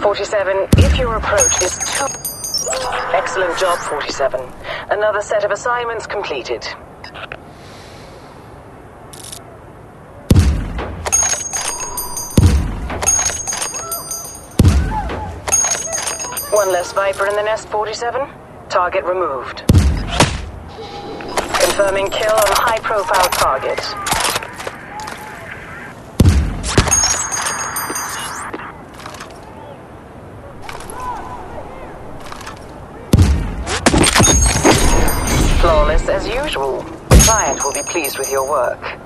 47, if your approach is too... Excellent job, 47. Another set of assignments completed. One less Viper in the nest, 47. Target removed. Confirming kill on high-profile target. Flawless as usual. The client will be pleased with your work.